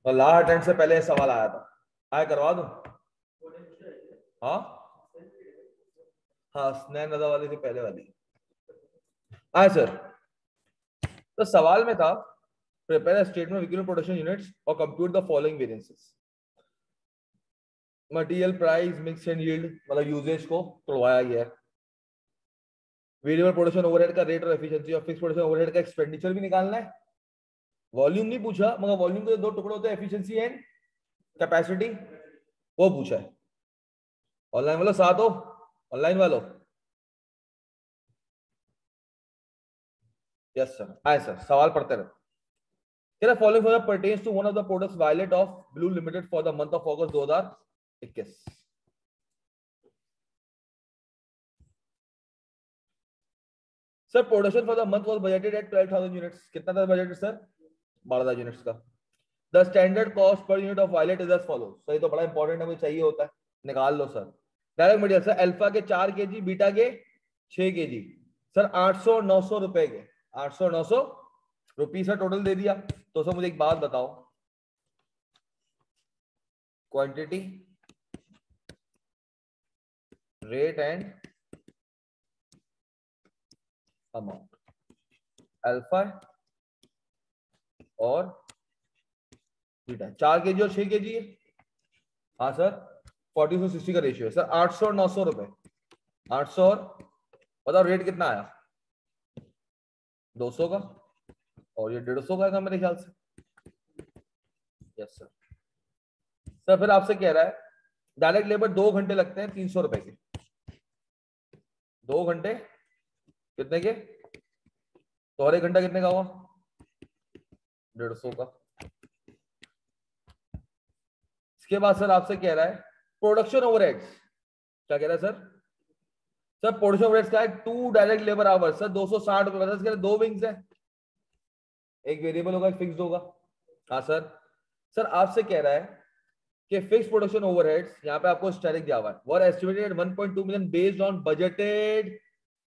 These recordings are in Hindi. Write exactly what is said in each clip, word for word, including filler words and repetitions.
तो लास्ट अटेम्प्ट से पहले सवाल आया था, आया करवा दूं? हाँ हाँ, स्नेह नदा वाली थी पहले वाली। आया सर। तो सवाल में था prepare statement equivalent production units और compute the following variances. Material price, mix and yield, मतलब यूजेज को तोड़वाया गया है। वेरिएबल प्रोडक्शन ओवरहेड का रेट और एफिशिएंसी और फिक्स प्रोडक्शन ओवरहेड का एक्सपेंडिचर भी निकालना है। वॉल्यूम नहीं पूछा, मगर वॉल्यूम के दो टुकड़े होते हैं, एफिशिएंसी एंड कैपेसिटी, वो पूछा है। ऑनलाइन वालों साथ हो? ऑनलाइन वालों यस सर। आए सर, सवाल पढ़ते रहे। क्या following for pertains to one of the products violet of blue limited for the month of अगस्त दो हज़ार इक्कीस। Sir production for the month was budgeted at twelve thousand units. कितना था बजट सर? बारह हज़ार यूनिट्स का। द स्टैंडर्ड कॉस्ट पर unit of violet is as follows. Sir ये तो बड़ा इंपॉर्टेंट है, मुझे चाहिए होता है, निकाल लो sir. Direct material sir, alpha के चार के जी, बीटा के छह के जी। सर आठ सौ नौ सौ रुपए के, आठ सौ नौ सौ रुपये सर टोटल दे दिया। तो सर मुझे एक बात बताओ, quantity, rate and amount, alpha और बीटा, चार के जी और छह के जी है। हाँ सर, फोर्टी टू सिक्सटी का रेशियो है सर। आठ सौ नौ सौ रुपए, आठ सौ और बताओ रेट कितना आया? दो सौ का, और ये डेढ़ सौ का है मेरे ख्याल से। Yes sir. सर फिर आपसे कह रहा है डायरेक्ट लेबर दो घंटे लगते हैं तीन सौ रुपए के। दो घंटे कितने के? तो और एक घंटा कितने का हुआ? डेढ़ सौ का। इसके बाद सर आपसे कह रहा है प्रोडक्शन ओवरहेड्स। क्या कह रहा है सर? सर प्रोडक्शन ओवरहेड्स का है to direct labour hour. Sir दो सौ साठ रुपए। इसके दो विंग्स है, एक वेरिएबल होगा, एक फिक्स्ड होगा। हाँ सर। सर आपसे कह रहा है कि फिक्स प्रोडक्शन ओवरहेड्स, यहां पे आपको स्टैटिक दिया हुआ है, were estimated one point two million based on budgeted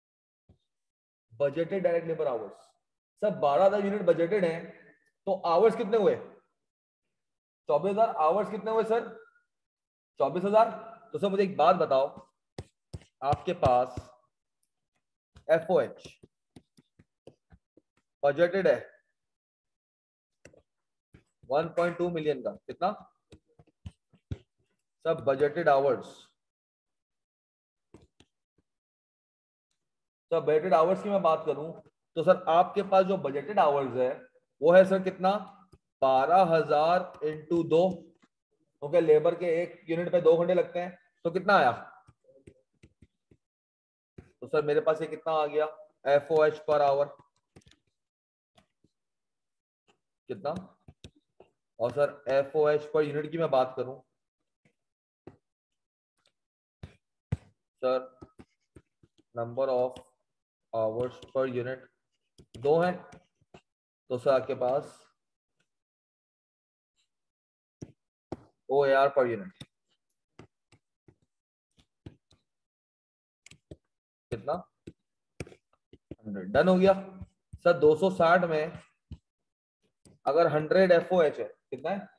budgeted direct labour hours. Sir बारह हज़ार यूनिट बजटेड है, तो आवर्स कितने हुए? चौबीस हज़ार। आवर्स कितने हुए सर? चौबीस हज़ार। तो सर मुझे एक बात बताओ, आपके पास एफओएच बजटेड है वन पॉइंट टू मिलियन का, कितना? सब बजटेड आवर्स, तो बजटेड आवर्स की मैं बात करूं तो सर आपके पास जो बजटेड आवर्स है वो है सर कितना? बारह हजार इंटू दो, क्योंकि लेबर के एक यूनिट पे दो घंटे लगते हैं, तो कितना आया? तो सर मेरे पास ये कितना आ गया F O H per hour, कितना? और sir F O H per unit की मैं बात करूं sir, number of hours per unit दो है, तो सर आपके पास O A R per unit कितना? हंड्रेड। डन हो गया सर। दो सौ साठ में अगर हंड्रेड एफ ओ एच है, कितना है?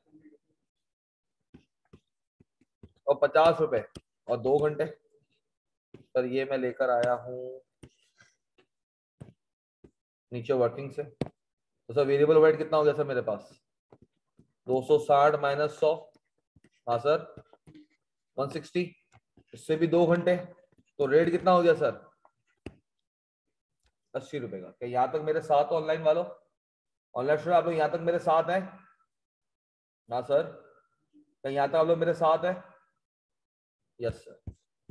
और पचास रुपए और दो घंटे। सर ये मैं लेकर आया हूं नीचे वर्किंग से। तो सर वेरिएबल वेट कितना हो गया सर मेरे पास? दो सौ साठ माइनस सौ, हाँ सर वन सिक्सटी, इससे भी दो घंटे, तो रेट कितना हो गया सर? अस्सी रुपए का। क्या यहाँ तक मेरे साथ ऑनलाइन वालों? ऑनलाइन स्टूडेंट आप लोग यहाँ तक मेरे साथ हैं? हाँ सर। क्या यहाँ तक आप लोग मेरे साथ हैं? Yes sir.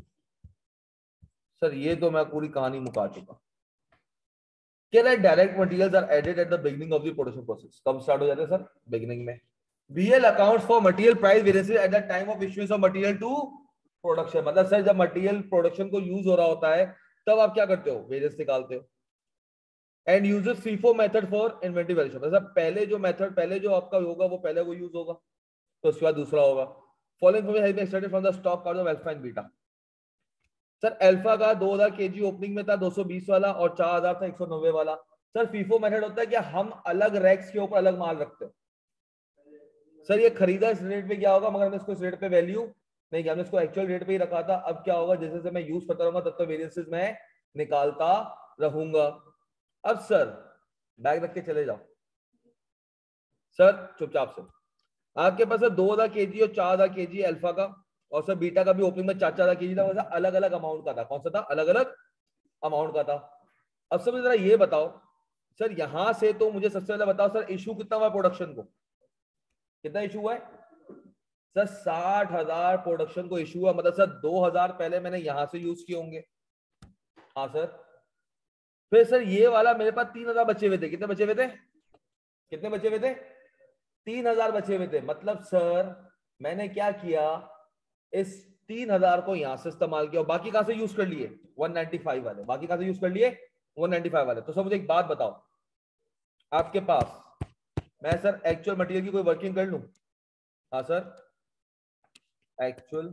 सर ये तो मैं पूरी कहानी मुका चुका। कह रहा है direct materials are added at the beginning of the production process. कब स्टार्ट हो जाते हैं सर? बिगिनिंग में। BL accounts for material price variances at the time of issuance of material to production. मतलब सर जब मटेरियल प्रोडक्शन को यूज हो रहा होता है तब आप क्या करते हो? वेरिएंस निकालते हो। And uses FIFO method for inventory valuation. मतलब पहले जो मेथड पहले जो आपका होगा वो पहले वो यूज होगा, तो उसके बाद दूसरा होगा। Following information has been extracted from the stock card of alpha and beta. Sir alpha का दो हज़ार केजी ओपनिंग में था, दो सौ बीस वाला, और चार हज़ार था एक सौ नब्बे वाला। सर फीफो मेथड होता है कि हम अलग रैक्स के ऊपर अलग माल रखते हैं। सर ये खरीदा इस रेट पे क्या होगा, मगर हमने इसको इस रेट पे वैल्यू नहीं किया, हमने इसको एक्चुअल रेट पे ही रखा था। अब क्या होगा, जैसे जैसे मैं यूज करता रहूंगा तब तक वेरिएंसेस मैं निकालता रहूंगा। अब सर बैग रख के चले जाओ सर चुपचाप से। आपके पास है दो हजार के जी और चार हजार के जी अल्फा का, और सर बीटा का भी ओपनिंग में चार चार हजार के जी था, वैसा अलग अलग अमाउंट का था। कौन सा था, अलग अलग अमाउंट का था। अब सर जरा ये बताओ सर, यहां से तो मुझे सबसे पहले बताओ सर, इशू कितना हुआ प्रोडक्शन को, कितना इशू हुआ है सर, साठ हजार प्रोडक्शन को इशू हुआ, मतलब सर दो हजार पहले मैंने यहां से यूज किए होंगे। हाँ सर, फिर सर ये वाला मेरे पास तीन हजार बचे हुए थे, कितने बचे हुए थे, कितने बचे हुए थे, तीन हजार बचे हुए थे। मतलब सर मैंने क्या किया, इस तीन हजार को यहां से इस्तेमाल किया और बाकी कहां से यूज कर लिए, वन नाइंटी फाइव वाले, बाकी कहां से यूज कर लिए, वन नाइंटी फाइव वाले। तो सर मुझे एक बात बताओ, आपके पास मैं सर एक्चुअल मटेरियल की कोई वर्किंग कर लूं। हाँ सर, एक्चुअल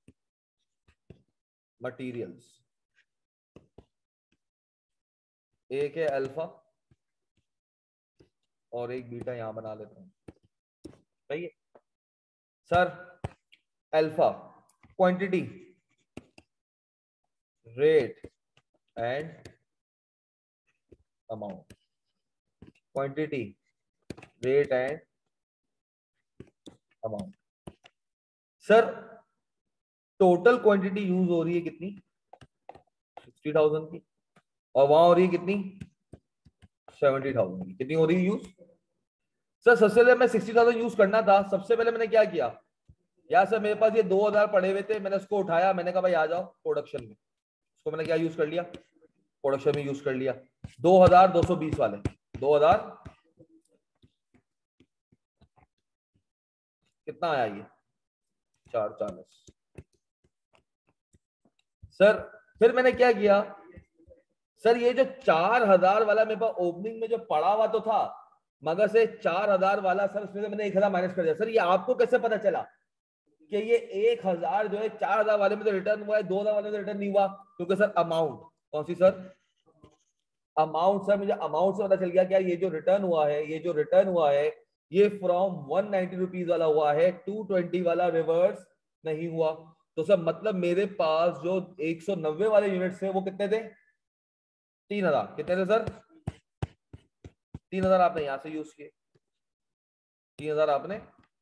मटेरियल्स, एक है अल्फा और एक बीटा, यहां बना लेते हैं, सही है sir. Alpha quantity, rate and amount, quantity, rate and amount. Sir total quantity use हो रही है कितनी, सिक्सटी थाउजेंड की, और वहां हो रही है कितनी, सेवेंटी थाउजेंड की। कितनी हो रही है यूज सर, सबसे पहले मैं सिक्सटी थाउजेंड यूज करना था, सबसे पहले मैंने क्या किया, यार सर मेरे पास ये दो हजार पड़े हुए थे, मैंने उसको उठाया, मैंने कहा भाई आ जाओ प्रोडक्शन में, उसको मैंने क्या यूज कर लिया, प्रोडक्शन में यूज कर लिया। दो हजार दो सौ बीस वाले, दो हजार कितना आया ये, चार चालीस। सर फिर मैंने क्या किया, सर ये जो चार हजार वाला मेरे पास ओपनिंग में जो पड़ा हुआ तो था, मगर से चार हजार वाला सर उसमें से मैंने एक हजार माइनस कर दिया। सर ये आपको कैसे पता चला कि ये एक हजार जो है चार हजार वाले में तो रिटर्न हुआ है, दो हजार वाले में तो रिटर्न नहीं हुआ, क्योंकि सर अमाउंट कौन सी सर, अमाउंट। सर मुझे अमाउंट से पता चल गया क्या, ये जो रिटर्न हुआ है, ये जो रिटर्न हुआ है ये फ्रॉम वन नाइंटी रुपीज वाला हुआ है, टू ट्वेंटी वाला रिवर्स नहीं हुआ। तो सर मतलब मेरे पास जो एक सौ नब्बे वाले यूनिट्स थे वो कितने थे, तीन हजार। कितने थे सर, तीन हजार आपने यहां से यूज किए, तीन हजार आपने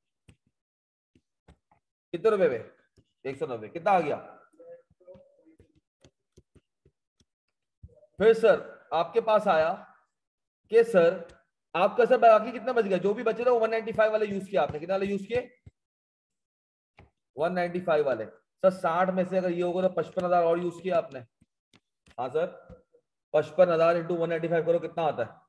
कितने रुपए में, एक सौ नब्बे, कितना आ गया। फिर सर आपके पास आया कि सर आपका सर बाकी कितना बच गया, जो भी बचे थे वो वन नाइंटी फाइव वाले यूज किया आपने, कितने वाले यूज किए, वन नाइंटी फाइव वाले। सर साठ में से अगर ये होगा तो पचपन हजार और यूज किया आपने। हाँ सर, पचपन हजार इंटू वन नाइंटी फाइव करो, कितना आता है,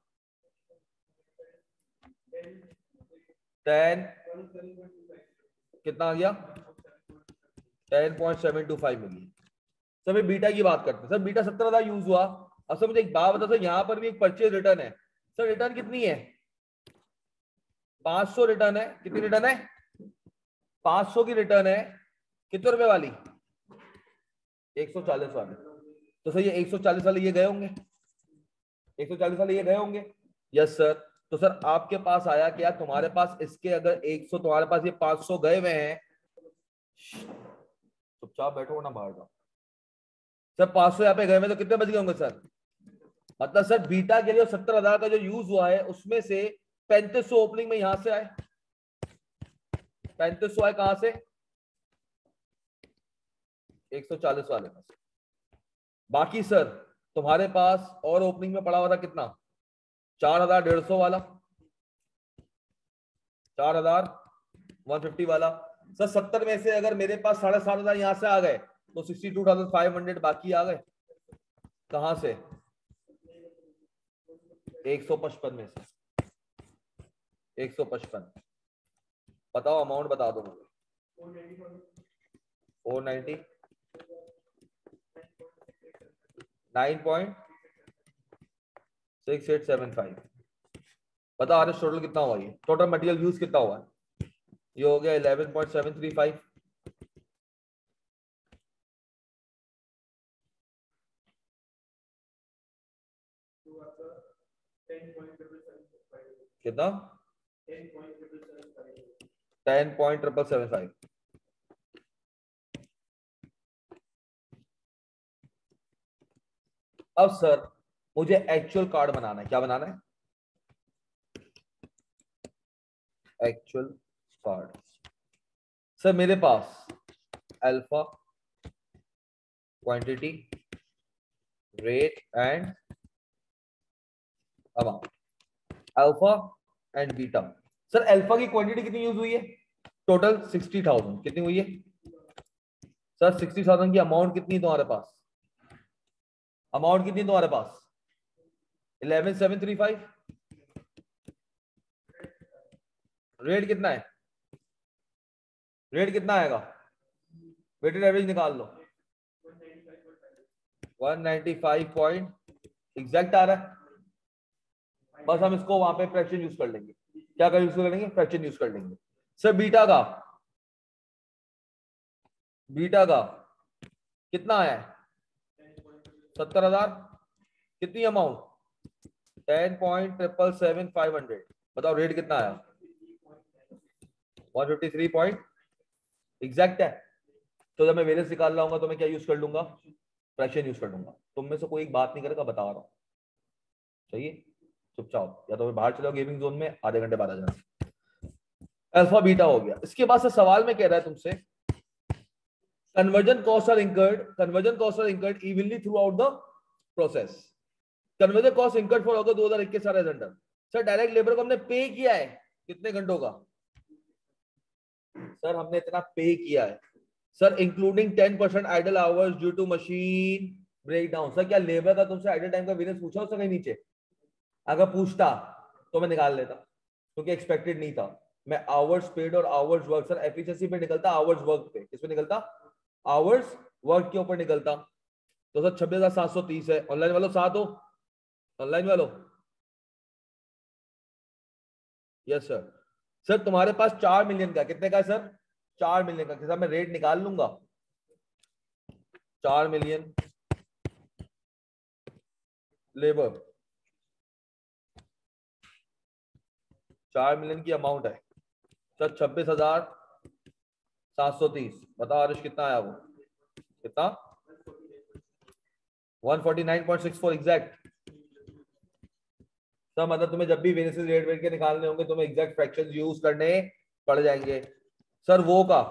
टेन, कितना आ गया, ten point seven two five million. Sir फिर बीटा की बात करते हैं। सर बीटा सत्तर हजार यूज हुआ। अब सर मुझे एक बात बताओ सर, यहाँ पर भी एक परचेज रिटर्न है, सर रिटर्न कितनी है, पांच सौ रिटर्न है, कितनी रिटर्न है, पांच सौ की रिटर्न है, कितने रुपए वाली, एक सौ चालीस वाले। तो सर ये एक सौ चालीस वाले ये गए होंगे, एक सौ चालीस वाले ये गए होंगे, यस सर। तो सर आपके पास आया क्या, तुम्हारे पास इसके अगर एक सौ, तुम्हारे पास ये पांच सौ गए हुए हैं, चुपचाप बैठो ना बाहर जाओ। सर पांच सौ यहाँ पे गए हुए तो कितने बच गए होंगे सर, मतलब सर बीटा के लिए सत्तर हजार का जो यूज हुआ है उसमें से पैंतीस सौ ओपनिंग में यहां से आए, पैंतीस सौ आए कहां से, एक सौ चालीस वाले में से। बाकी सर तुम्हारे पास और ओपनिंग में पड़ा हुआ था कितना, चार हजार डेढ़ सौ वाला, चार हजार वन फिफ्टी वाला। सर सत्तर में से अगर मेरे पास साढ़े सात हजार यहां से आ गए तो sixty two thousand five hundred बाकी आ गए, कहां से, एक सौ पचपन में से, एक सौ पचपन। बताओ अमाउंट बता दो मुझे, four ninety, nine point six eight seven five. बता आर टोटल कितना हुआ, ये टोटल मटेरियल यूज कितना हुआ, ये हो गया eleven point seven three five. कितना, ten point triple seven five. अब सर मुझे एक्चुअल कार्ड बनाना है। क्या बनाना है? Actual card. सर मेरे पास alpha, quantity, rate and amount, alpha and beta. Sir alpha की क्वांटिटी कितनी यूज हुई है? Total sixty thousand. कितनी हुई है सर? सिक्सटी थाउजेंड की अमाउंट कितनी तुम्हारे पास? अमाउंट कितनी तुम्हारे पास? Eleven seven three five. Rate कितना है? रेट कितना आएगा? वेटेड एवरेज निकाल लो। One ninety five point exact आ रहा है। बस हम इसको वहां पे फ्रैक्शन यूज कर लेंगे। क्या कर यूज कर लेंगे? फ्रैक्शन यूज कर लेंगे। सर बीटा का बीटा का कितना आया है? सत्तर हजार। कितनी अमाउंट? Ten point triple seven five hundred. बताओ रेट कितना आया? One fifty three point exact है। तो जब मैं वेरिएंस निकाल रहा हूँ तो मैं क्या यूज कर लूंगा? फ्रैक्शन यूज कर लूंगा। तुम में से कोई एक बात नहीं करेगा, बता रहा हूँ। चाहिए चुपचाप, या तो मैं बाहर चलो गेमिंग जोन में, आधे घंटे बाद आ जाना। अल्फा बीटा हो गया। इसके बाद से सवाल में कह रहा है तुमसे, conversion cost are incurred conversion cost are incurred evenly throughout the process. Conversion cost incurred for अगस्त दो हजार इक्कीस सारे अंडर। सर डायरेक्ट लेबर को हमने पे किया है कितने घंटों का? सर हमने इतना पे किया है sir, including ten percent idle hours due to machine breakdown. Sir क्या लेबर का तुमसे आइडल टाइम का वेरिएंस पूछा उससे कहीं नीचे? अगर पूछता तो मैं निकाल लेता, क्योंकि एक्सपेक्टेड नहीं था। मैं आवर्स पेड और आवर्स वर्क, सर एफिशिएंसी पे निकलता, आवर्स वर्क पे। किस पे निकलता? आवर्स वर्क के ऊपर निकलता। तो सर छब्बीस हजार सात सौ तीस है। ऑनलाइन वालों साथ हो? ऑनलाइन वालों यस सर। सर तुम्हारे पास चार मिलियन का, कितने का है सर? चार मिलियन का। किसान मैं रेट निकाल लूंगा। चार मिलियन लेबर, चार मिलियन की अमाउंट है सर, छब्बीस हजार सात सौ तीस। बताओ आरुष कितना आया? वो कितना? One forty nine point six four exact. Sir मतलब तुम्हें जब भी वेरिएंस रेट वेट के निकालने होंगे तुम्हें एग्जैक्ट फ्रैक्शंस यूज करने पड़ जाएंगे। सर वो का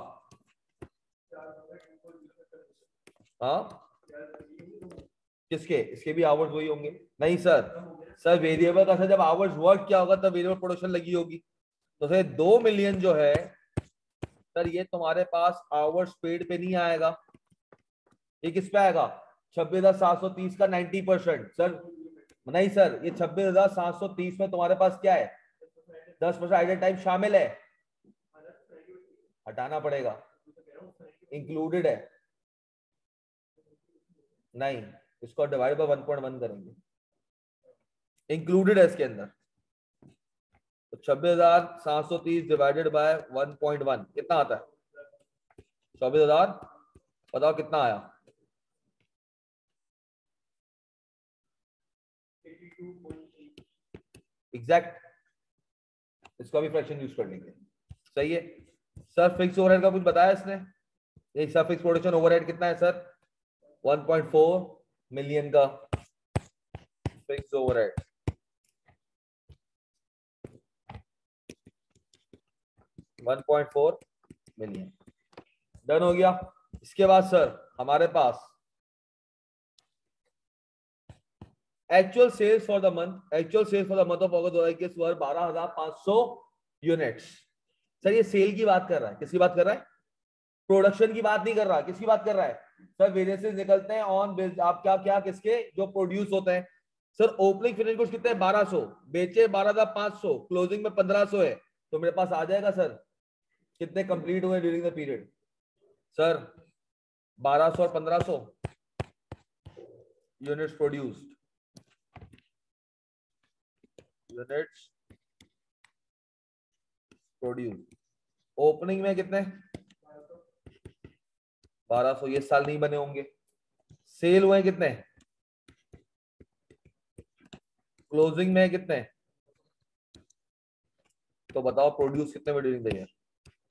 हाँ किसके? इसके भी आवर्स वही होंगे? नहीं सर, सर वेरिएबल का सर जब आवर्स वर्क क्या होगा तब वेरिएबल प्रोडक्शन लगी होगी। तो सर दो मिलियन जो है सर ये तुम्हारे पास आवर्स पेड पे नहीं आएगा। ये किस पे आएगा? छब्बीस हजार सात सौ तीस का नाइन्टी परसेंट। सर नहीं सर, ये छब्बीस हजार सात सौ तीस में तुम्हारे पास क्या है? दस परसेंट आइडल टाइम शामिल है, हटाना पड़ेगा। इंक्लूडेड है नहीं, इसको divide by one point one करेंगे। इंक्लूडेड है इसके अंदर। तो छब्बीस हजार सात सौ तीस divided by one point one कितना आता है? चौबीस हजार। बताओ कितना आया? एग्जैक्ट। इसको भी फ्रैक्शन यूज कर लेंगे। सही है सर। फिक्स ओवरहेड का कुछ बताया इसने? एक सर फिक्स प्रोडक्शन ओवरहेड कितना है sir? One point four million का fix overhead. One point four million done हो गया। इसके बाद सर हमारे पास actual sales for the month actual sales for the month of अगस्त दो हजार इक्कीस वर बारह हजार पांच सौ यूनिट्स। सर ये सेल की बात कर रहा है, किसकी बात कर रहा है? प्रोडक्शन की बात नहीं कर रहा। किसकी बात कर रहा है? सर वेरिएंसेस निकलते हैं ऑन आप क्या क्या किसके जो प्रोड्यूस होते हैं। सर ओपनिंग फिनिश गुड्स कितने? बारह सौ, बेचे बारह हजार पांच सौ, क्लोजिंग में पंद्रह सौ है। तो मेरे पास आ जाएगा सर कितने कंप्लीट हुए ड्यूरिंग द पीरियड। सर बारह सौ और पंद्रह सौ units produced, units produce. Opening में कितने? बारह सौ। ये साल नहीं बने होंगे। सेल हुए कितने? क्लोजिंग में कितने? तो बताओ प्रोड्यूस कितने में ड्यूरिंग द ईयर?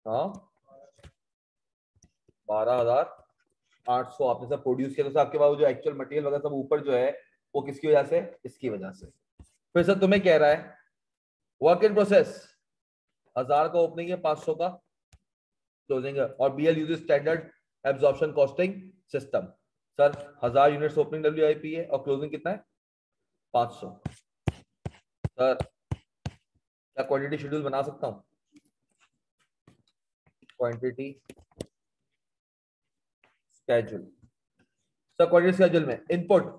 हाँ बारह हजार आठ सौ आपने सब प्रोड्यूस किया, तो आपके पास जो एक्चुअल मटेरियल वगैरह सब ऊपर जो है वो किसकी वजह से, इसकी वजह से। फिर सर तुम्हें कह रहा है वर्क इन प्रोसेस हजार का ओपनिंग है, पांच सौ का क्लोजिंग है, और BL uses standard absorption costing system. Sir हजार यूनिट्स ओपनिंग डब्ल्यूआईपी है और क्लोजिंग कितना है, पांच सौ। सर क्या क्वांटिटी शेड्यूल बना सकता हूं, quantity schedule. Sir quantity schedule में इनपुट,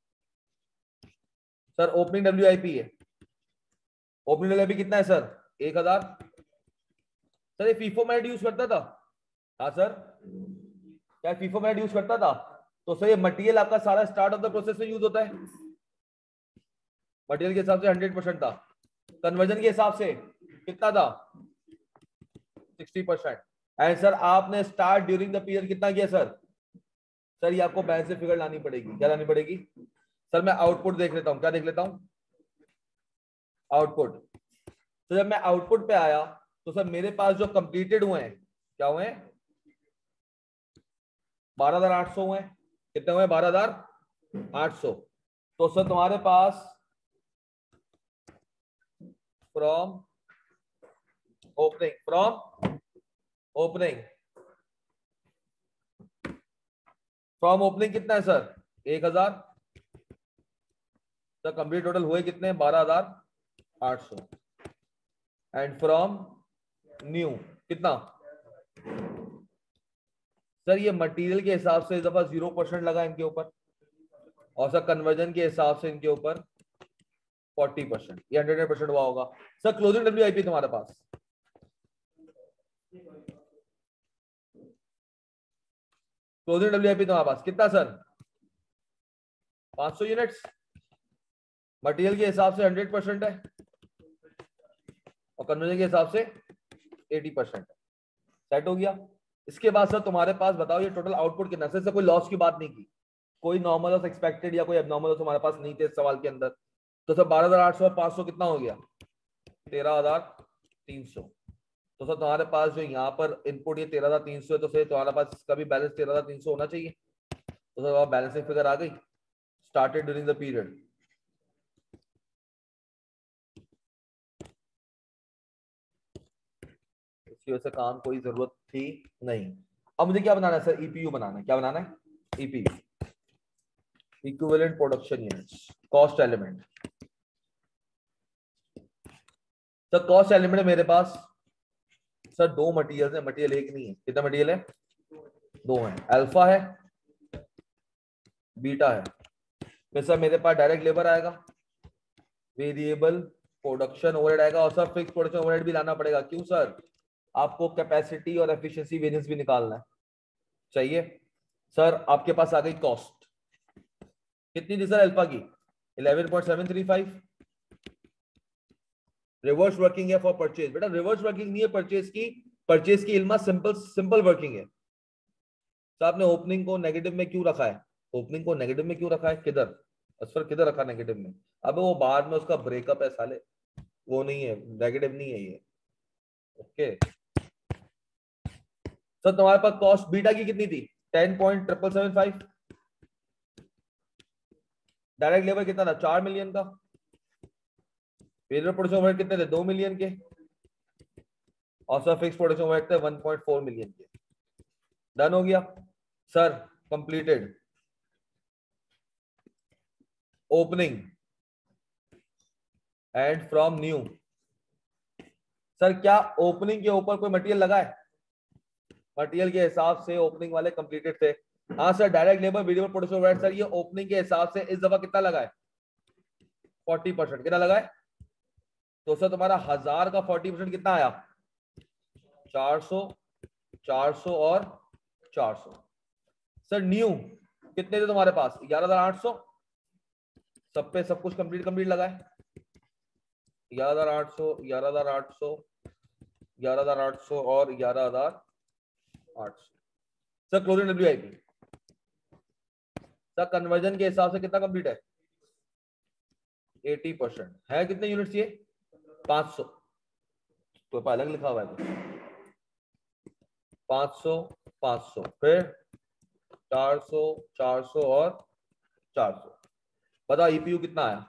सर ओपनिंग डब्ल्यूआईपी है, ओपनिंग डब्ल्यूआईपी कितना है सर, एक हजार। सर ये फीफो मैट यूज करता था, हाँ सर क्या फीफो मैट यूज करता था, तो सर ये मटेरियल आपका सारा स्टार्ट ऑफ द प्रोसेस में यूज होता है, मटेरियल के हिसाब से हंड्रेड परसेंट था, कन्वर्जन के हिसाब से कितना था, सिक्सटी परसेंट। एंड सर आपने स्टार्ट ड्यूरिंग द पीरियड कितना किया सर, सर ये आपको बैलेंस फिगर लानी पड़ेगी, क्या लानी पड़ेगी सर, मैं आउटपुट देख लेता हूं, क्या देख लेता हूं, आउटपुट। तो जब मैं आउटपुट पे आया तो सर मेरे पास जो कंप्लीटेड हुए हैं क्या हुए हैं, बारह हजार आठ सौ हुए, कितने हुए, बारह हजार आठ सौ। तो सर तुम्हारे पास from opening, from opening, from opening कितना है सर, एक हजार। सर कंप्लीट टोटल हुए कितने, बारह हजार आठ सौ। एंड फ्रॉम न्यू कितना, सर ये मटेरियल के हिसाब से इस दफा जीरो परसेंट लगा इनके ऊपर, और सर कन्वर्जन के हिसाब से इनके ऊपर फोर्टी परसेंट, ये हंड्रेड परसेंट हुआ होगा। सर क्लोजिंग डब्ल्यूआईपी तुम्हारे पास, क्लोजिंग डब्ल्यूआईपी तुम्हारे पास कितना सर, पांच सौ यूनिट्स, मटेरियल के हिसाब से हंड्रेड परसेंट है और कन्वर्जन के हिसाब से अस्सी परसेंट है, सेट हो गया। इसके बाद सर तुम्हारे पास बताओ ये टोटल आउटपुट कितना, से कोई लॉस की बात नहीं की, कोई नॉर्मल लॉस एक्सपेक्टेड या कोई एबनॉर्मल लॉस हमारे पास नहीं थे इस सवाल के अंदर। तो सर बारह हजार आठ सौ पांच सौ कितना हो गया, तेरह हजार तीन सौ। तो सर तुम्हारे पास जो यहाँ पर इनपुट ये तेरह हजार तीन सौ है, तो सर तुम्हारे पास इसका भी बैलेंस तेरह हजार तीन सौ होना चाहिए। तो सर बैलेंसिंग फिगर आ गई, स्टार्टेड ड्यूरिंग द पीरियड। इसकी वजह से काम कोई जरूरत थी नहीं। अब मुझे क्या बनाना है सर, ईपीयू बनाना है, क्या बनाना है, EPU, equivalent production units, cost element. Sir cost element मेरे पास सर दो मटेरियल है, मटेरियल एक नहीं है, कितना मटेरियल है, दो है, अल्फा है बीटा है। फिर सर मेरे पास डायरेक्ट लेबर आएगा, वेरिएबल प्रोडक्शन ओवरहेड आएगा, और सर फिक्स प्रोडक्शन ओवरहेड भी लाना पड़ेगा। क्यों सर, आपको कैपेसिटी और एफिशिएंसी वेरिएंस भी निकालना है, चाहिए। सर आपके पास आ गई कॉस्ट, कितनी थी सर अल्फा की, eleven point seven three five. Reverse working है फॉर परचेज, बेटा रिवर्स वर्किंग नहीं है परचेज की, परचेज की इल्मा सिंपल सिंपल वर्किंग है। तो आपने ओपनिंग को नेगेटिव में क्यों रखा है, ओपनिंग को नेगेटिव में क्यों रखा है, किधर असफर किधर रखा नेगेटिव में, अब वो बाद में उसका ब्रेकअप है साले, वो नहीं है, नेगेटिव नहीं है ये, ओके। सर तुम्हारे पास कॉस्ट बीटा की कितनी थी, ten point triple seven five. Direct labour कितना था, चार मिलियन का। वेरिएबल प्रोडक्शन ओवरहेड कितने थे, दो मिलियन के। और सर फिक्स प्रोडक्शन ओवरहेड थे वन पॉइंट फोर मिलियन के। डन हो गया sir, completed. Opening and from new, sir क्या ओपनिंग के ऊपर कोई मटेरियल लगा है, मटेरियल के हिसाब से ओपनिंग वाले कंप्लीटेड थे। हाँ sir direct labour variable production overhead, sir ये ओपनिंग के हिसाब से इस दफा कितना लगा है, फोर्टी परसेंट। कितना लगा है, तो सर तुम्हारा हजार का फोर्टी परसेंट कितना आया, चार सौ, चार सौ और चार सौ। सर न्यू कितने थे तुम्हारे पास, ग्यारह हजार आठ सौ, सब पे सब कुछ कंप्लीट कंप्लीट लगा है, ग्यारह हजार आठ सौ, ग्यारह हजार आठ सौ, ग्यारह हजार आठ सौ और ग्यारह हजार आठ सौ। Sir closing WIP, sir conversion के हिसाब से कितना कंप्लीट है, अस्सी परसेंट है, कितने यूनिट्स ये, पांच सौ, तो अलग लिखा हुआ है। पाँच सौ पाँच सौ, फिर चार सौ चार सौ और चार सौ। बताओ ईपीयू कितना आया?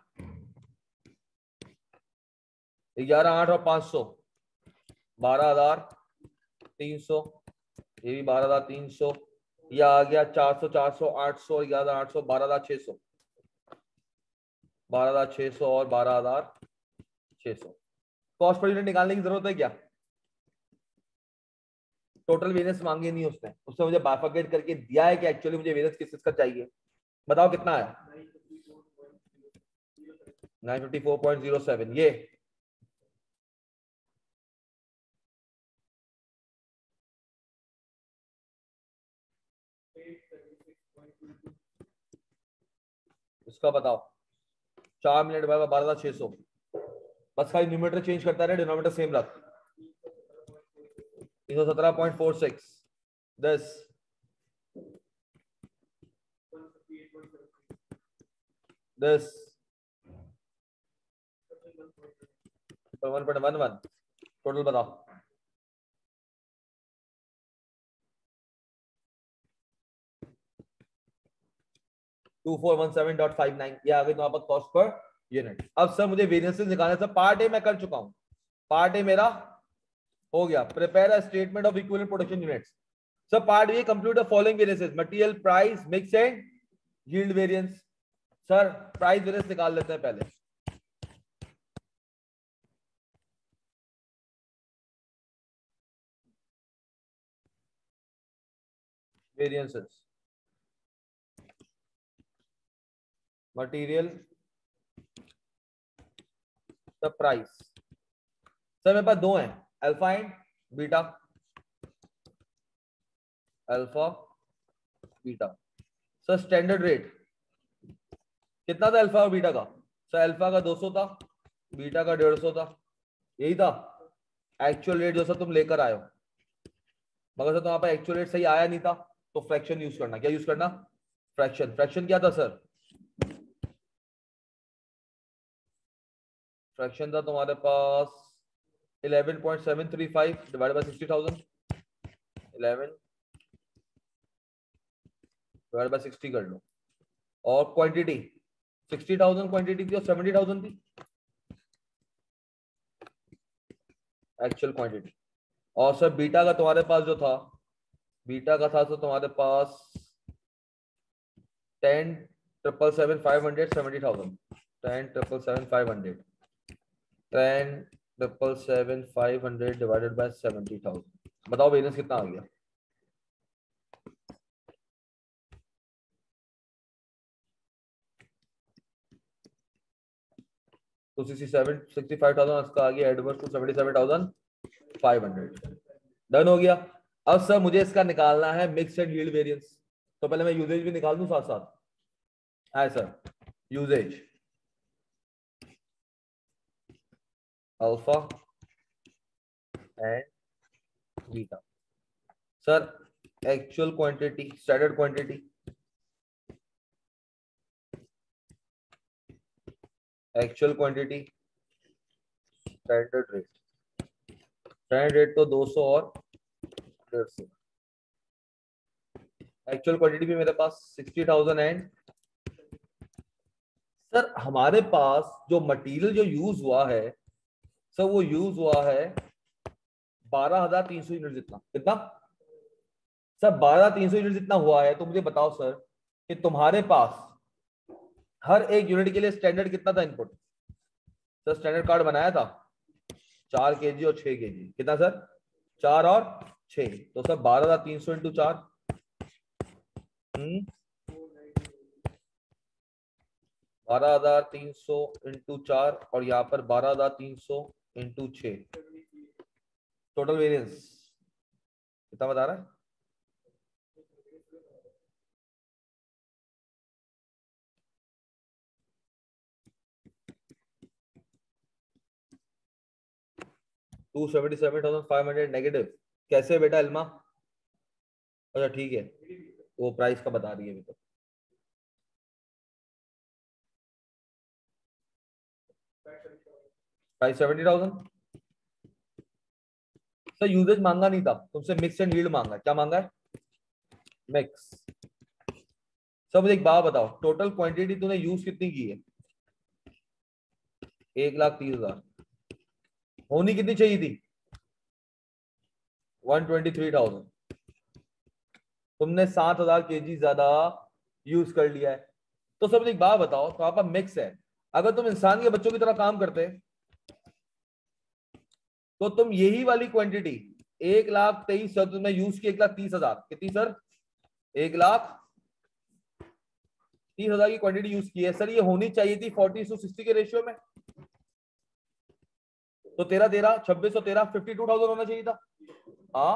ग्यारह आठ और पाँच सौ, बारह हजार तीन सौ, ये भी बारह हजार तीन सौ, यह आ गया चार सौ चार सौ आठ सौ, ग्यारह आठ सौ, बारह हजार छह सौ, बारह हजार छह सौ और बारह हजार छह सौ। कॉस्ट पर यूनिट निकालने की जरूरत है क्या? टोटल वेरियंस मांगे नहीं उसने, उसने मुझे बाइफरकेट करके दिया है कि एक्चुअली मुझे वेरियंस किस चीज का चाहिए। बताओ कितना है? Nine fifty four point zero seven. ये इसका बताओ, चार मिनट बाद बारह हजार छह सौ, बस खाली न्यूमरेटर चेंज करता है, डिनोमिनेटर सेम रख। तीन सौ सत्रह पॉइंट फोर सिक्स, दस दस one point one one. Total बताओ। Two four one seven dot five nine, ये आ गई तुम्हारे पास कॉस्ट पर यूनिट। अब सर मुझे वेरिएंसेस निकालने से, पार्ट ए मैं कर चुका हूं, पार्ट ए मेरा हो गया। Prepare a statement of equivalent production units. Sir part A compute the following variances, material price, mix and yield variance. Sir price variance निकाल लेते हैं पहले। Variances, material, the price. Sir मेरे पास दो हैं, alpha and beta, alpha beta. Sir standard rate कितना था अल्फा और बीटा का? सर अल्फा का दो सौ था, बीटा का डेढ़ सौ था, यही था एक्चुअल रेट जो सर तुम लेकर आए हो। मगर सर तुम्हारे पास एक्चुअल रेट सही आया नहीं था, तो फ्रैक्शन यूज करना। क्या यूज करना? फ्रैक्शन। फ्रैक्शन क्या था सर? फ्रैक्शन था तुम्हारे पास eleven point seven three five divide by sixty thousand, eleven divide by sixty कर लो। और क्वांटिटी सिक्सटी थाउजेंड क्वांटिटी थी और सेवेंटी थाउजेंड थी एक्चुअल क्वांटिटी। और सर बीटा का तुम्हारे पास जो था, बीटा का था तो तुम्हारे पास ten triple seven five hundred seventy thousand, ten triple seven five hundred, ten triple seven five hundred divided by seventy thousand. बताओ वेरिएंस कितना आ गया? Two sixty seven sixty five thousand, इसका आ गया adverse two seventy seven thousand five hundred. Done हो गया। अब सर मुझे इसका निकालना है मिक्स एंड यील्ड वेरिएंस, तो पहले मैं यूजेज भी निकाल दूं साथ साथ। है sir, usages alpha and beta. Sir actual quantity, standard quantity, actual quantity, standard rate. Standard rate तो दो सौ और डेढ़ सौ। एक्चुअल क्वांटिटी भी मेरे पास सिक्सटी थाउजेंड एंड। सर हमारे पास जो मटेरियल जो यूज हुआ है सर, वो यूज हुआ है बारह हजार तीन सौ यूनिट जितना। कितना सर? बारह तीन सौ यूनिट जितना हुआ है। तो मुझे बताओ सर कि तुम्हारे पास हर एक यूनिट के लिए स्टैंडर्ड कितना था इनपुट? सर स्टैंडर्ड कार्ड बनाया था चार केजी और छह केजी। कितना सर? चार और छह। तो सर बारह हजार तीन सौ इंटू चार, हम्म बारह हजार तीन सौ इंटू चार, और यहाँ पर बारह हजार तीन सौ इंटू छह। टोटल वेरिएंस कितना बता रहा है? Two seventy seven thousand five hundred negative. कैसे बेटा इल्मा? अच्छा ठीक है, वो प्राइस का बता रही है अभी तो। Price seventy thousand, sir usages मांगा नहीं था तुमसे, मिक्स एंड यील्ड मांगा है। क्या मांगा है? मिक्स। सब मुझे एक बात बताओ, टोटल क्वांटिटी तूने यूज कितनी की है? एक लाख तीस हजार। होनी कितनी चाहिए थी? One twenty three thousand. तुमने सात हजार के जी ज्यादा यूज कर लिया है। तो सब मुझे एक बात बताओ, तो आपका मिक्स है, अगर तुम इंसान के बच्चों की तरह काम करते तो तुम यही वाली क्वांटिटी एक लाख तेईस हजार तुमने यूज की, एक लाख तीस हजार कितनी सर? एक लाख तीस हजार की क्वांटिटी यूज की है सर। ये होनी चाहिए थी फोर्टी टू सिक्सटी के रेशियो में। तो तेरह तेरह छब्बीस सौ तेरह फिफ्टी टू थाउजेंड होना चाहिए था। हाँ,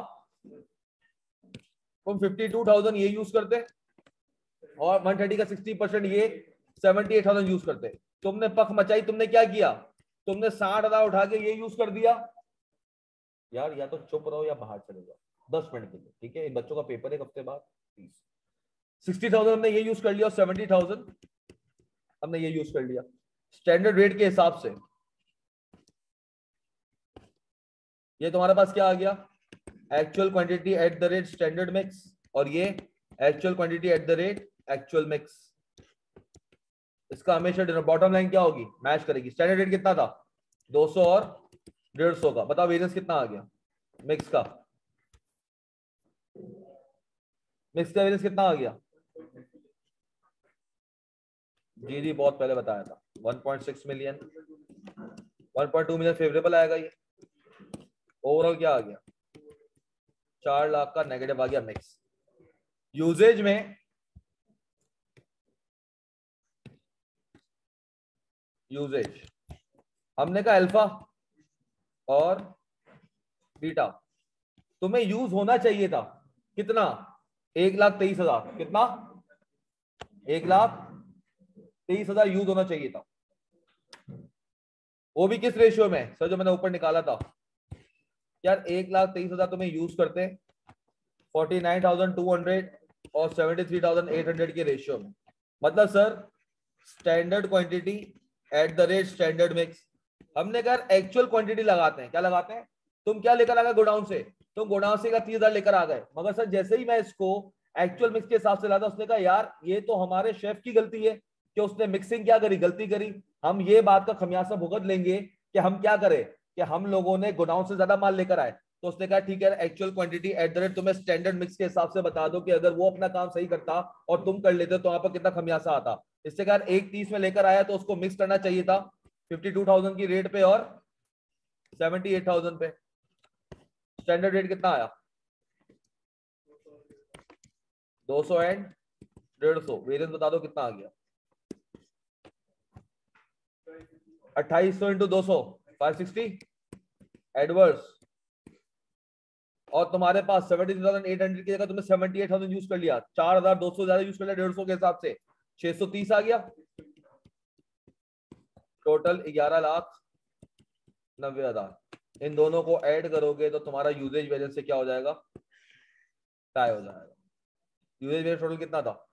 तुम फिफ्टी टू थाउजेंड ये यूज करते और वन थर्टी का सिक्सटी परसेंट ये सेवेंटी एट थाउजेंड यूज करते। तुमने पख मचाई, तुमने क्या किया? तुमने साठ हजार उठा के ये यूज कर दिया। यार या तो चुप रहो या बाहर चले जाओ दस मिनट के लिए, ठीक है? इन बच्चों का पेपर एक हफ्ते बाद। प्लीज, सिक्सटी थाउजेंड हमने ये यूज कर लिया और सेवेंटी थाउजेंड हमने ये यूज कर लिया स्टैंडर्ड रेट के हिसाब से। ये तुम्हारे पास क्या आ गया? Actual quantity at the rate standard mix, और ये actual quantity at the rate actual mix. इसका हमेशा बॉटम लाइन क्या होगी? मैच करेगी। स्टैंडर्ड रेट कितना था? दो सौ और डेढ़ सौ का। बताओ वेरिएंस कितना आ गया मिक्स का? मिक्स का वेरिएंस कितना आ गया? जी जी बहुत पहले बताया था, one point six million. One point two million favourable आएगा ये। ओवरऑल क्या आ गया? चार लाख का नेगेटिव आ गया मिक्स। यूजेज में यूजेज हमने कहा अल्फा और बीटा। तुम्हें यूज होना चाहिए था कितना? एक लाख तेईस हजार। कितना? एक लाख तेईस हजार यूज होना चाहिए था। वो भी किस रेशियो में सर? जो मैंने ऊपर निकाला था यार, एक लाख तेईस हजार तुम्हें यूज करते forty nine thousand two hundred और seventy three thousand eight hundred के रेशियो में। मतलब sir standard quantity at the rate standard mix. हमने कहा एक्चुअल क्वांटिटी लगाते हैं। क्या लगाते हैं? तुम क्या लेकर आ गए गोडाउन से? तुम गोडाउन से का तीस हजार लेकर आ गए, मगर सर जैसे ही मैं इसको एक्चुअल मिक्स के हिसाब से लाता, उसने कहा यार ये तो हमारे शेफ की गलती है कि उसने मिक्सिंग क्या करी, गलती करी। हम ये बात का खमियाजा भुगत लेंगे कि हम क्या करें कि हम लोगों ने गोडाउन से ज्यादा माल लेकर आए। तो उसने कहा ठीक है, actual quantity at the rate तुम्हें स्टैंडर्ड मिक्स के हिसाब से बता दो कि अगर वो अपना काम सही करता और तुम कर लेते तो वहां पर कितना खमियाजा आता। इससे कहा एक तीस में लेकर आया तो उसको मिक्स करना चाहिए था फिफ्टी टू थाउजेंड की रेट पे और सेवेंटी एट थाउजेंड पे। स्टैंडर्ड रेट कितना आया? दो सौ एंड डेढ़ सौ। वेरियंस बता दो कितना आ गया? अट्ठाईस सौ इंटू दो सौ फाइव सिक्सटी एडवर्स। और तुम्हारे पास सेवेंटी थाउजेंड एट हंड्रेड की जगह तुमने सेवेंटी एट थाउजेंड यूज कर लिया, चार हजार दो सौ ज्यादा यूज कर लिया डेढ़ सौ के हिसाब से, छह सौ तीस आ गया। टोटल ग्यारह लाख नब्बे हजार। इन दोनों को ऐड करोगे तो तुम्हारा यूजेज वैरियंस से क्या हो जाएगा? टाई हो जाएगा। यूजेज वैरियंस टोटल कितना था?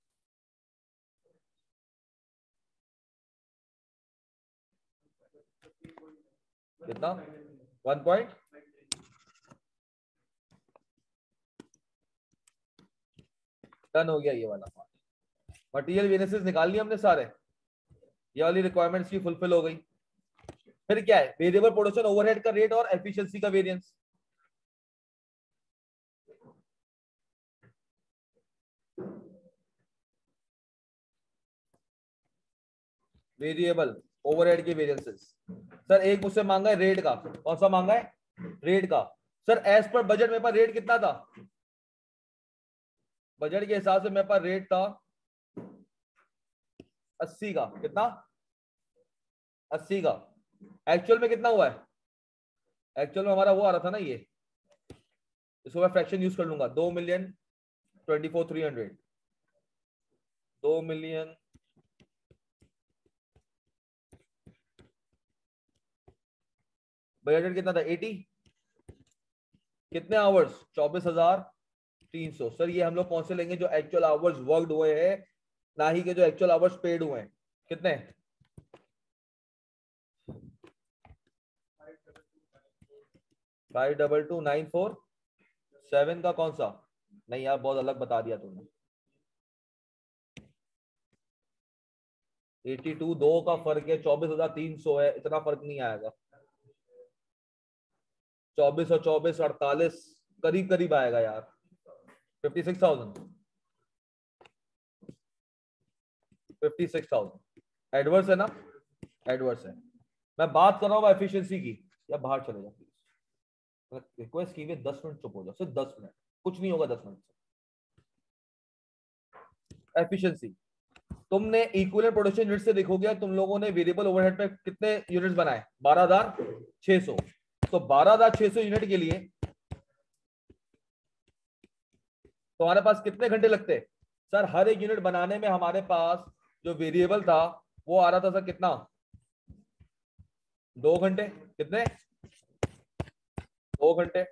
कितना? वन पॉइंट टन हो गया ये वाला पार्ट। मटेरियल वेरिएंसेस निकाल लिए हमने सारे, ये वाली रिक्वायरमेंट्स की फुलफिल हो गई। फिर क्या है? वेरिएबल प्रोडक्शन ओवरहेड का रेट और एफिशिएंसी का वेरिएंस। वेरिएबल ओवरहेड के वेरिएंसेस। सर एक मुझसे मांगा है रेट का। कौन सा मांगा है? रेट का। सर एज पर बजट मेरे पास रेट कितना था? बजट के हिसाब से मेरे पास रेट था अस्सी का। कितना? अस्सी का। एक्चुअल में कितना हुआ है? एक्चुअल में हमारा वो आ रहा था ना, ये इसको मैं फ्रैक्शन यूज कर लूंगा, दो million twenty four three hundred. दो मिलियन बजट कितना था? अस्सी। कितने आवर्स? चौबीस हजार तीन सौ। सर ये हम लोग कौन से लेंगे? जो एक्चुअल आवर्स वर्कड हुए हैं, ना ही के जो एक्चुअल आवर्स पेड हुए हैं। कितने? Five double two nine four seven का कौन सा? नहीं यार बहुत अलग बता दिया तुमने। एटी टू दो का फर्क है, चौबीस हजार तीन सौ है, इतना फर्क नहीं आएगा। चौबीस और चौबीस अड़तालीस करीब करीब आएगा यार। Fifty six thousand fifty six thousand adverse है ना? एडवर्स है। मैं बात कर रहा हूँ एफिशिएंसी की। या बाहर चले जाओ प्लीज, रिक्वेस्ट कीजिए दस मिनट चुप हो जाओ, सिर्फ दस मिनट, कुछ नहीं होगा दस मिनट से। एफिशिएंसी, तुमने इक्विवेलेंट प्रोडक्शन यूनिट से देखोगे तुम लोगों ने वेरिएबल ओवरहेड पे कितने यूनिट्स बनाए? बारह हजार छह सौ। तो बारह हजार छह सौ यूनिट के लिए तुम्हारे पास कितने घंटे लगते? सर हर एक यूनिट बनाने में हमारे पास जो वेरिएबल था वो आ रहा था सर कितना? दो घंटे। कितने? दो घंटे।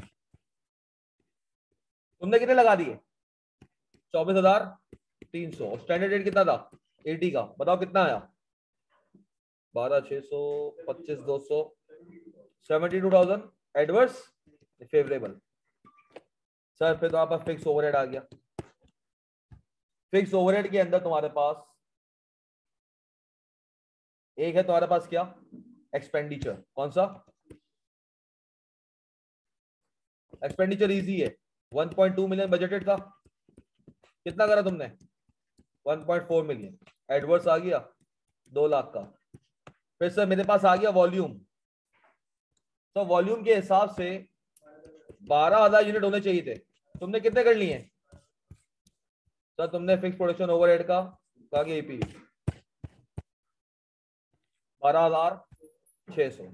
तुमने कितने लगा दिए? चौबीस हजार तीन सौ। स्टैंडर्ड रेट कितना था? एटी का। बताओ कितना आया? बारह छह सौ पच्चीस दो सौ seventy two thousand adverse favourable. Sir फिर तो आप पास फिक्स ओवरहेड आ गया। फिक्स ओवरहेड के अंदर तुम्हारे पास एक है, तुम्हारे पास क्या? एक्सपेंडिचर। कौन सा एक्सपेंडिचर? इजी है। One point two million budgeted था, कितना करा तुमने? One point four million. Adverse आ गया दो लाख का। फिर सर मेरे पास आ गया वॉल्यूम। तो वॉल्यूम के हिसाब से बारह हजार यूनिट होने चाहिए थे, तुमने कितने कर लिए? सर तुमने फिक्स प्रोडक्शन ओवरहेड का कहा कि एपी बारह हजार छह सौ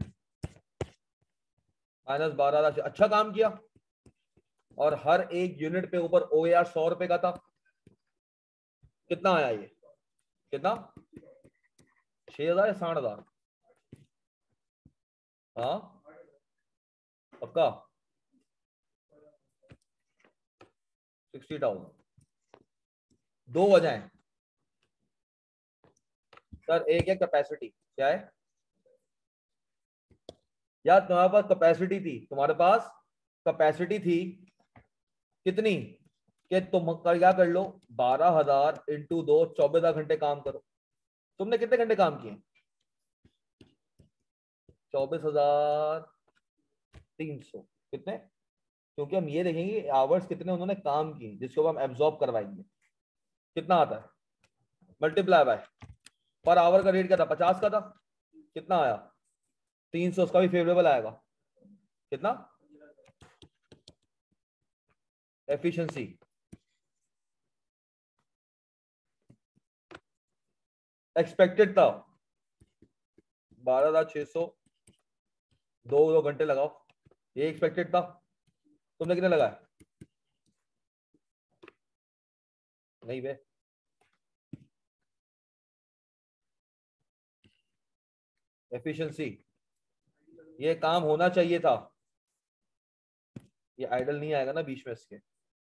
माइनस बारह हजार। अच्छा काम किया। और हर एक यूनिट पे ऊपर ओएआर सौ रुपए का था। कितना आया ये? कितना? छह हजार या साठ हजार? हाँ पक्का? Sixty thousand. दो वजह है सर। एक है कैपेसिटी। क्या है यार? तुम्हारे पास कैपेसिटी थी, तुम्हारे पास कैपेसिटी थी कितनी? कि तुम क्या कर लो, बारह हजार इंटू दो, चौबीस घंटे काम करो। तुमने कितने घंटे काम किए? चौबीस हजार तीन सौ। कितने? क्योंकि हम ये देखेंगे आवर्स कितने उन्होंने काम किए, जिसको हम एब्जॉर्ब करवाएंगे। कितना आता है? मल्टीप्लाई बाय पर आवर का रेट क्या था? पचास का था। कितना आया? तीन सौ। उसका भी फेवरेबल आएगा। कितना? एफिशिएंसी एक्सपेक्टेड था बारह हजार छह सौ। दो दो घंटे लगाओ, ये एक्सपेक्टेड था। तुमने कितने लगाया? नहीं बे, एफिशिएंसी ये काम होना चाहिए था। ये आइडल नहीं आएगा ना बीच में इसके।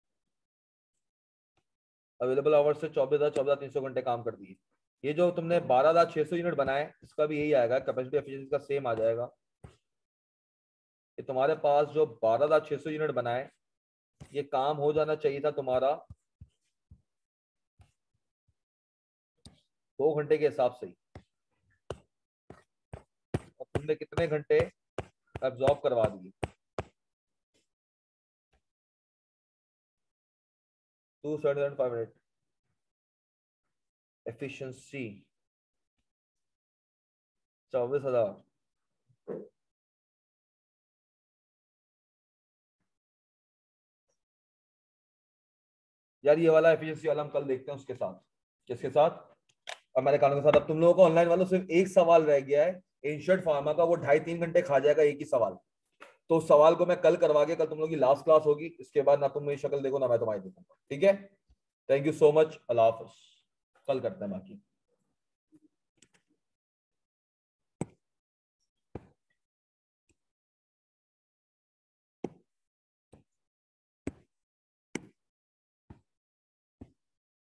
अवेलेबल आवर्स से चौबीस हजार चौदह तीन सौ घंटे काम कर दिए। ये जो तुमने बारह हजार छह सौ यूनिट बनाए इसका भी यही आएगा, कैपेसिटी एफिशिएंसी का सेम आ जाएगा। कि तुम्हारे पास जो बारह हजार छह सौ यूनिट बनाए ये काम हो जाना चाहिए था तुम्हारा दो घंटे के हिसाब से ही। और तुमने कितने घंटे एब्जॉर्ब करवा दिए? Two seven five minute. Efficiency चौबीस हजार। यार ये वाला एफिशिएंसी वाला हम कल देखते हैं उसके साथ। किसके साथ? अमेरिकानों के साथ। अब तुम लोगों को ऑनलाइन वालों सिर्फ एक सवाल रह गया है इंशर्ट फार्मा का, वो ढाई तीन घंटे खा जाएगा एक ही सवाल। तो उस सवाल को मैं कल करवा के, कल तुम लोगों की लास्ट क्लास होगी, इसके बाद ना तुम मेरी शक्ल देखो ना मैं तुम्हारी देखूंगा। ठीक है? Thank you so much. अल्लाह हाफिज। कल करते हैं बाकी।